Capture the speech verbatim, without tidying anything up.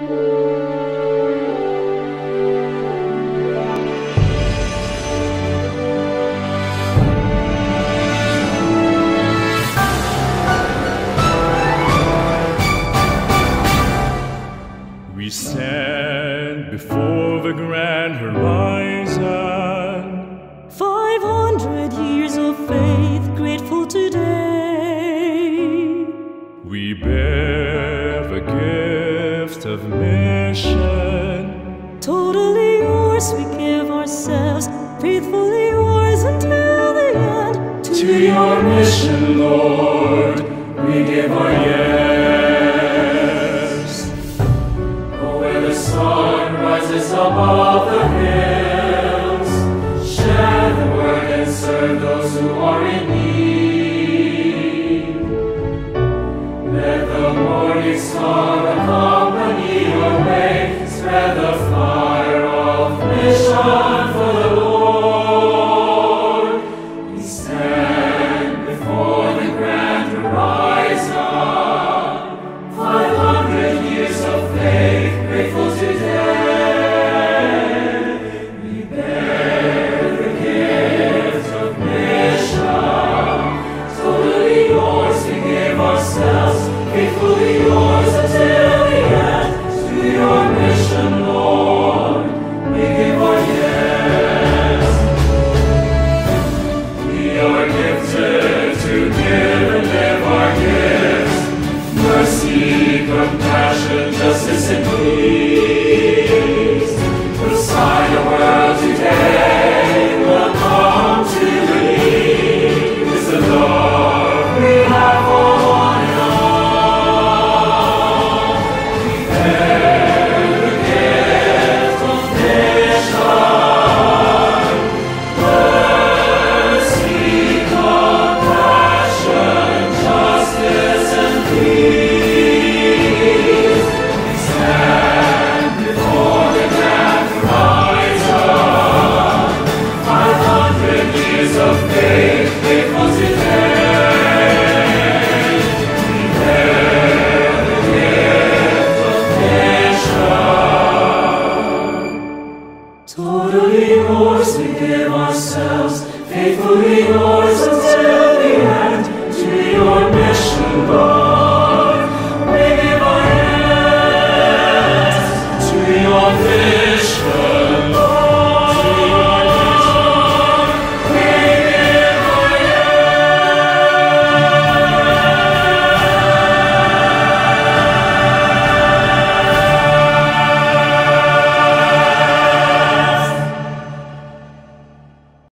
We stand before the grand horizon. Five hundred years of faith, grateful today. We bear the gift of mission. Totally yours, we give ourselves, faithfully yours until the end. To your mission, Lord.